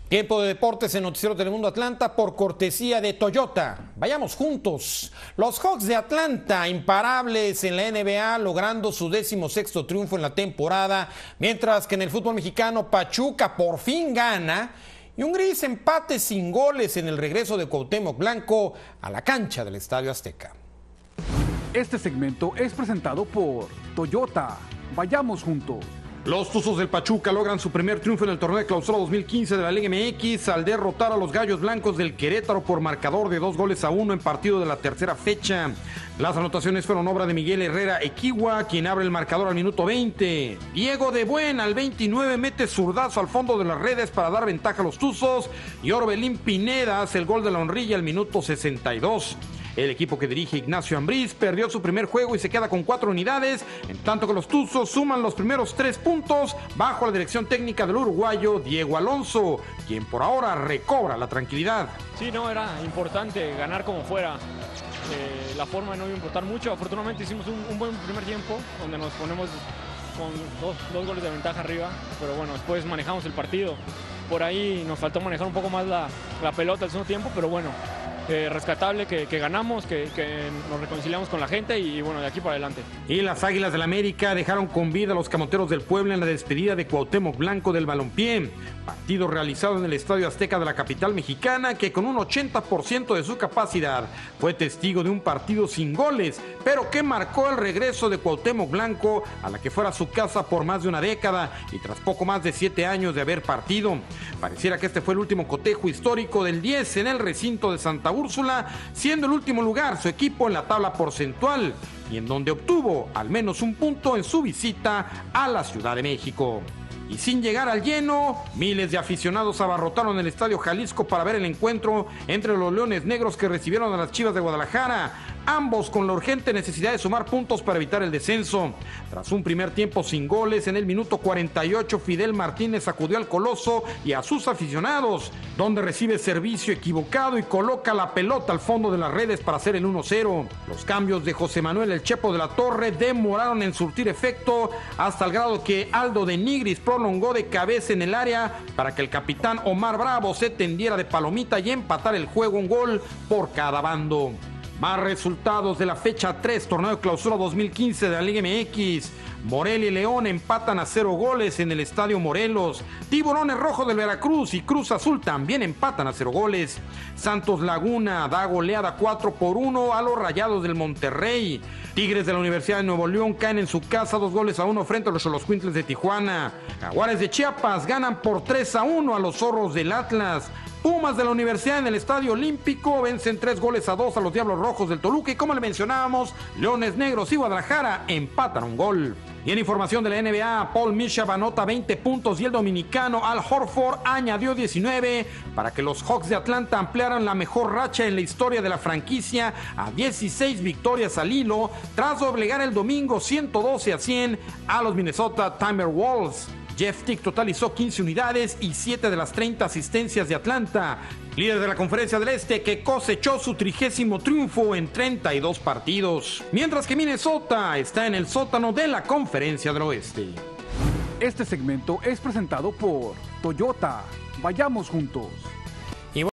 Tiempo de deportes en Noticiero Telemundo Atlanta por cortesía de Toyota. Vayamos juntos. Los Hawks de Atlanta, imparables en la NBA, logrando su 16º triunfo en la temporada, mientras que en el fútbol mexicano Pachuca por fin gana y un gris empate sin goles en el regreso de Cuauhtémoc Blanco a la cancha del Estadio Azteca. Este segmento es presentado por Toyota. Vayamos juntos. Los Tuzos del Pachuca logran su primer triunfo en el torneo de clausura 2015 de la Liga MX al derrotar a los Gallos Blancos del Querétaro por marcador de 2-1 en partido de la tercera fecha. Las anotaciones fueron obra de Miguel Herrera Equigua, quien abre el marcador al minuto 20. Diego de Buen al 29 mete zurdazo al fondo de las redes para dar ventaja a los Tuzos y Orbelín Pineda hace el gol de la honrilla al minuto 62. El equipo que dirige Ignacio Ambriz perdió su primer juego y se queda con 4 unidades, en tanto que los Tuzos suman los primeros 3 puntos bajo la dirección técnica del uruguayo Diego Alonso, quien por ahora recobra la tranquilidad. Sí, no, era importante ganar como fuera. La forma no iba a importar mucho. Afortunadamente hicimos un buen primer tiempo, donde nos ponemos con dos goles de ventaja arriba, pero bueno, después manejamos el partido. Por ahí nos faltó manejar un poco más la pelota al segundo tiempo, pero bueno. Rescatable que ganamos, que nos reconciliamos con la gente y bueno, de aquí para adelante. Y las Águilas del América dejaron con vida a los Camoteros del Puebla en la despedida de Cuauhtémoc Blanco del balompié. Partido realizado en el Estadio Azteca de la capital mexicana, que con un 80% de su capacidad fue testigo de un partido sin goles, pero que marcó el regreso de Cuauhtémoc Blanco a la que fuera su casa por más de una década y tras poco más de 7 años de haber partido. Pareciera que este fue el último cotejo histórico del 10 en el recinto de Santa Úrsula, siendo el último lugar su equipo en la tabla porcentual y en donde obtuvo al menos un punto en su visita a la Ciudad de México. Y sin llegar al lleno, miles de aficionados abarrotaron el Estadio Jalisco para ver el encuentro entre los Leones Negros que recibieron a las Chivas de Guadalajara, ambos con la urgente necesidad de sumar puntos para evitar el descenso. Tras un primer tiempo sin goles, en el minuto 48 Fidel Martínez sacudió al Coloso y a sus aficionados, donde recibe servicio equivocado y coloca la pelota al fondo de las redes para hacer el 1-0. Los cambios de José Manuel El Chepo de la Torre demoraron en surtir efecto hasta el grado que Aldo de Nigris prolongó de cabeza en el área para que el capitán Omar Bravo se tendiera de palomita y empatar el juego, un gol por cada bando. Más resultados de la fecha 3, torneo de clausura 2015 de la Liga MX. Morelia y León empatan a 0 goles en el Estadio Morelos. Tiburones Rojos del Veracruz y Cruz Azul también empatan a 0 goles. Santos Laguna da goleada 4-1 a los Rayados del Monterrey. Tigres de la Universidad de Nuevo León caen en su casa 2-1 frente a los Xoloscuintles de Tijuana. Jaguares de Chiapas ganan por 3-1 a los Zorros del Atlas. Pumas de la Universidad en el Estadio Olímpico vencen 3-2 a los Diablos Rojos del Toluca y como le mencionábamos, Leones Negros y Guadalajara empatan un gol. Y en información de la NBA, Paul Millsap anota 20 puntos y el dominicano Al Horford añadió 19 para que los Hawks de Atlanta ampliaran la mejor racha en la historia de la franquicia a 16 victorias al hilo tras doblegar el domingo 112-100 a los Minnesota Timberwolves. Jeff Teague totalizó 15 unidades y 7 de las 30 asistencias de Atlanta, líder de la Conferencia del Este que cosechó su 30º triunfo en 32 partidos, mientras que Minnesota está en el sótano de la Conferencia del Oeste. Este segmento es presentado por Toyota. Vayamos juntos.